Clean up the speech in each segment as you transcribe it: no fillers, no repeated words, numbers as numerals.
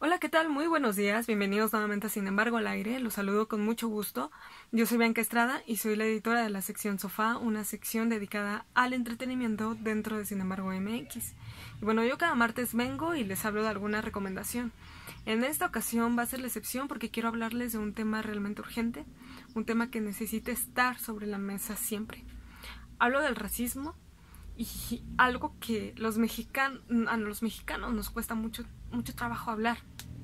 Hola, ¿qué tal? Muy buenos días, bienvenidos nuevamente a Sin embargo al aire, los saludo con mucho gusto. Yo soy Bianca Estrada y soy la editora de la sección Sofá, una sección dedicada al entretenimiento dentro de Sin embargo MX. Y bueno, yo cada martes vengo y les hablo de alguna recomendación. En esta ocasión va a ser la excepción porque quiero hablarles de un tema realmente urgente, un tema que necesita estar sobre la mesa siempre. Hablo del racismo y algo que a los mexicanos nos cuesta mucho trabajo hablar.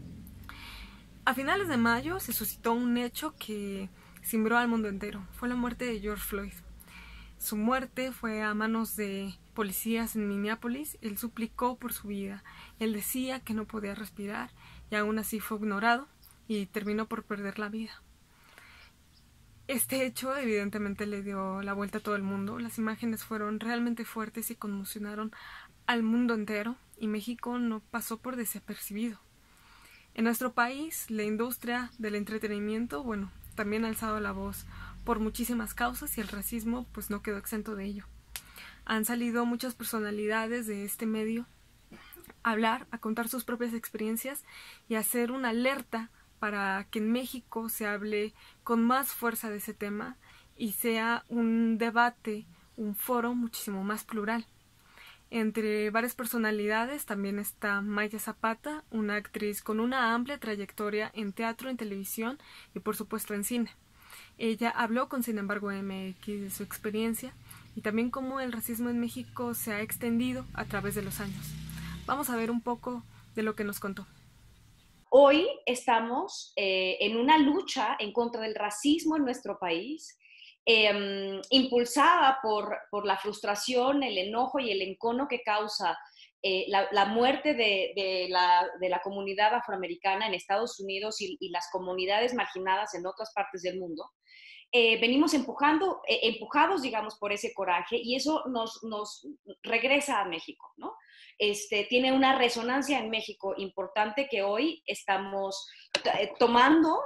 A finales de mayo se suscitó un hecho que cimbró al mundo entero. Fue la muerte de George Floyd. Su muerte fue a manos de policías en Minneapolis. Él suplicó por su vida. Él decía que no podía respirar y aún así fue ignorado y terminó por perder la vida. Este hecho evidentemente le dio la vuelta a todo el mundo. Las imágenes fueron realmente fuertes y conmocionaron al mundo entero y México no pasó por desapercibido. En nuestro país, la industria del entretenimiento, también ha alzado la voz por muchísimas causas y el racismo pues no quedó exento de ello. Han salido muchas personalidades de este medio a hablar, a contar sus propias experiencias y a hacer una alerta para que en México se hable con más fuerza de ese tema y sea un debate, un foro muchísimo más plural. Entre varias personalidades también está Maya Zapata, una actriz con una amplia trayectoria en teatro, en televisión y por supuesto en cine. Ella habló con Sin embargo MX de su experiencia y también cómo el racismo en México se ha extendido a través de los años. Vamos a ver un poco de lo que nos contó. Hoy estamos en una lucha en contra del racismo en nuestro país, impulsada por la frustración, el enojo y el encono que causa la muerte de la comunidad afroamericana en Estados Unidos y las comunidades marginadas en otras partes del mundo. Venimos empujados, digamos, por ese coraje y eso nos regresa a México, ¿no? Tiene una resonancia en México importante que hoy estamos tomando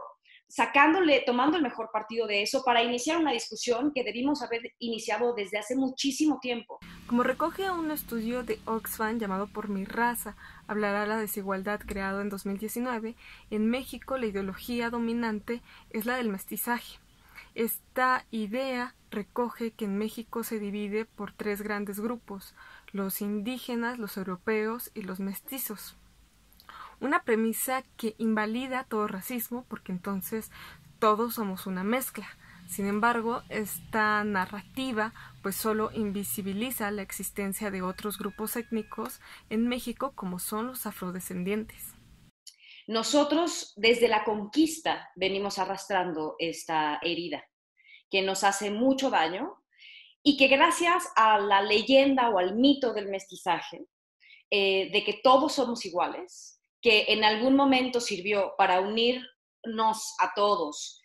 el mejor partido de eso para iniciar una discusión que debimos haber iniciado desde hace muchísimo tiempo. Como recoge un estudio de Oxfam llamado Por mi raza, hablará la desigualdad creado en 2019, en México la ideología dominante es la del mestizaje. Esta idea recoge que en México se divide por tres grandes grupos: los indígenas, los europeos y los mestizos. Una premisa que invalida todo racismo porque entonces todos somos una mezcla. Sin embargo, esta narrativa pues solo invisibiliza la existencia de otros grupos étnicos en México como son los afrodescendientes. Nosotros desde la conquista venimos arrastrando esta herida que nos hace mucho daño y que gracias a la leyenda o al mito del mestizaje, de que todos somos iguales, que en algún momento sirvió para unirnos a todos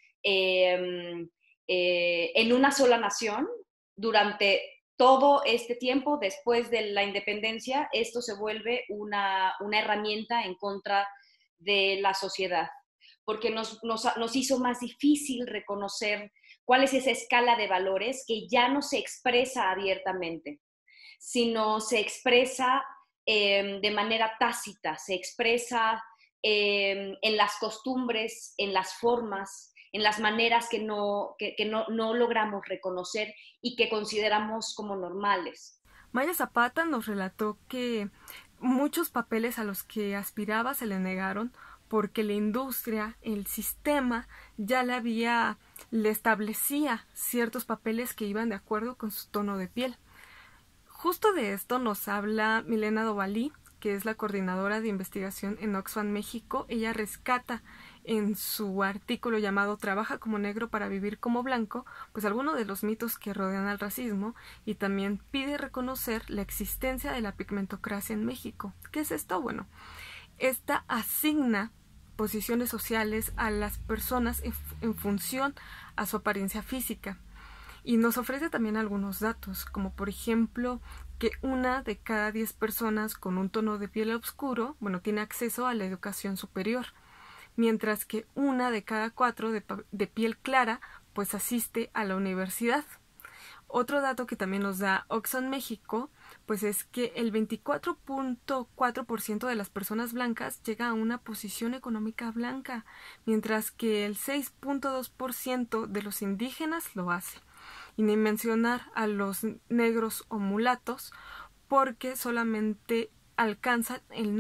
en una sola nación, durante todo este tiempo, después de la independencia, esto se vuelve una herramienta en contra de la sociedad, porque nos hizo más difícil reconocer cuál es esa escala de valores que ya no se expresa abiertamente, sino se expresa de manera tácita, se expresa en las costumbres, en las formas, en las maneras que no logramos reconocer y que consideramos como normales. Maya Zapata nos relató que muchos papeles a los que aspiraba se le negaron porque la industria, el sistema, ya le establecía ciertos papeles que iban de acuerdo con su tono de piel. Justo de esto nos habla Milena Dovalí, que es la coordinadora de investigación en Oxfam México. Ella rescata en su artículo llamado Trabaja como negro para vivir como blanco, pues algunos de los mitos que rodean al racismo y también pide reconocer la existencia de la pigmentocracia en México. ¿Qué es esto? Bueno, esta asigna posiciones sociales a las personas en función a su apariencia física. Y nos ofrece también algunos datos, como por ejemplo que 1 de cada 10 personas con un tono de piel oscuro, tiene acceso a la educación superior, mientras que 1 de cada 4 de piel clara, pues asiste a la universidad. Otro dato que también nos da Oxfam México pues es que el 24.4% de las personas blancas llega a una posición económica blanca, mientras que el 6.2% de los indígenas lo hace. Y ni mencionar a los negros o mulatos, porque solamente alcanzan el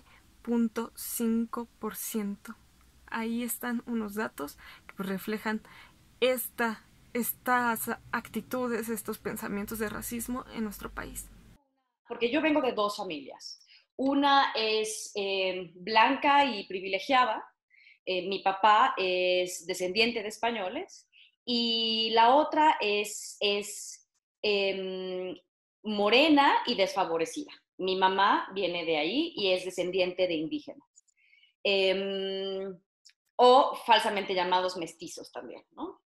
9.5%. Ahí están unos datos que pues reflejan estas actitudes, estos pensamientos de racismo en nuestro país. Porque yo vengo de dos familias. Una es blanca y privilegiada. Mi papá es descendiente de españoles. Y la otra es morena y desfavorecida. Mi mamá viene de ahí y es descendiente de indígenas. O falsamente llamados mestizos también, ¿no?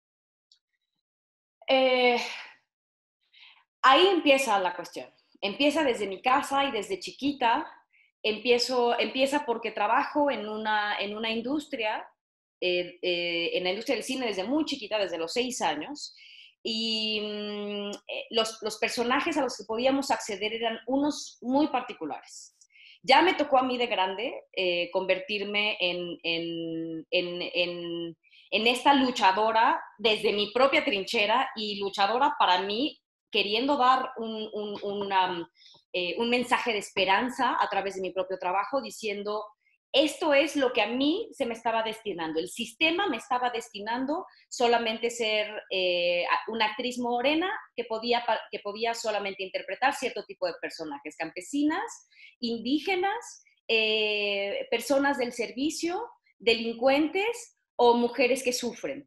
Ahí empieza la cuestión. Empieza desde mi casa y desde chiquita. Empieza porque trabajo en una industria, en la industria del cine desde muy chiquita, desde los 6 años. Y los personajes a los que podíamos acceder eran unos muy particulares. Ya me tocó a mí de grande convertirme en esta luchadora desde mi propia trinchera y luchadora para mí, queriendo dar un mensaje de esperanza a través de mi propio trabajo, diciendo, esto es lo que a mí se me estaba destinando. El sistema me estaba destinando solamente ser una actriz morena que podía solamente interpretar cierto tipo de personajes, campesinas, indígenas, personas del servicio, delincuentes o mujeres que sufren.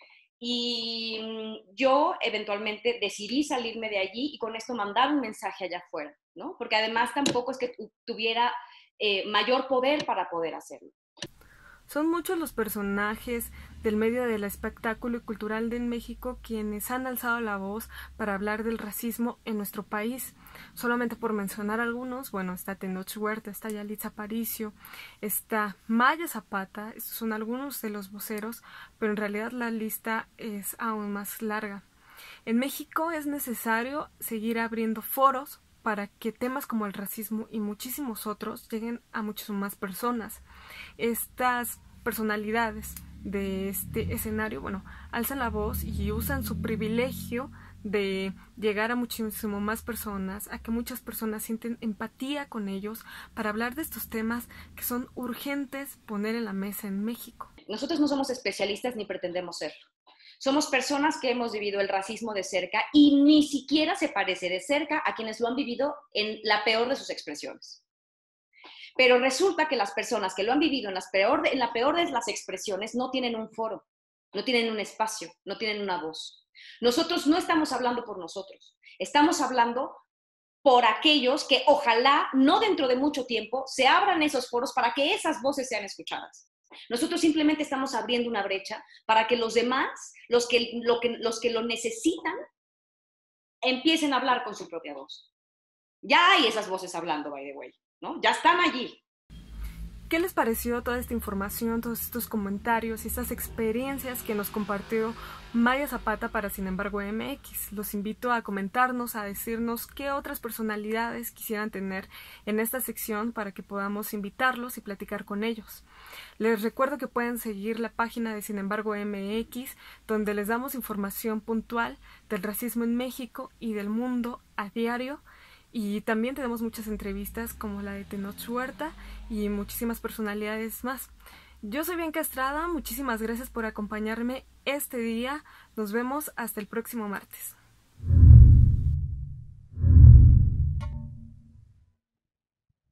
Y yo eventualmente decidí salirme de allí y con esto mandar un mensaje allá afuera, ¿no? Porque además tampoco es que tuviera mayor poder para poder hacerlo. Son muchos los personajes del medio del espectáculo y cultural de México quienes han alzado la voz para hablar del racismo en nuestro país. Solamente por mencionar algunos, bueno, está Tenoch Huerta, está Yalitza Aparicio, está Maya Zapata, estos son algunos de los voceros, pero en realidad la lista es aún más larga. En México es necesario seguir abriendo foros para que temas como el racismo y muchísimos otros lleguen a muchas más personas. Estas personalidades de este escenario, bueno, alzan la voz y usan su privilegio de llegar a muchísimo más personas, a que muchas personas sienten empatía con ellos para hablar de estos temas que son urgentes poner en la mesa en México. Nosotros no somos especialistas ni pretendemos serlo. Somos personas que hemos vivido el racismo de cerca y ni siquiera se parece de cerca a quienes lo han vivido en la peor de sus expresiones. Pero resulta que las personas que lo han vivido en la peor de las expresiones no tienen un foro, no tienen un espacio, no tienen una voz. Nosotros no estamos hablando por nosotros, estamos hablando por aquellos que ojalá no dentro de mucho tiempo se abran esos foros para que esas voces sean escuchadas. Nosotros simplemente estamos abriendo una brecha para que los demás, los que lo necesitan, empiecen a hablar con su propia voz. Ya hay esas voces hablando, by the way, ¿no? Ya están allí. ¿Qué les pareció toda esta información, todos estos comentarios y estas experiencias que nos compartió Maya Zapata para Sin embargo MX? Los invito a comentarnos, a decirnos qué otras personalidades quisieran tener en esta sección para que podamos invitarlos y platicar con ellos. Les recuerdo que pueden seguir la página de Sin embargo MX, donde les damos información puntual del racismo en México y del mundo a diario. Y también tenemos muchas entrevistas como la de Tenoch Huerta y muchísimas personalidades más. Yo soy Bianca Estrada, muchísimas gracias por acompañarme este día. Nos vemos hasta el próximo martes.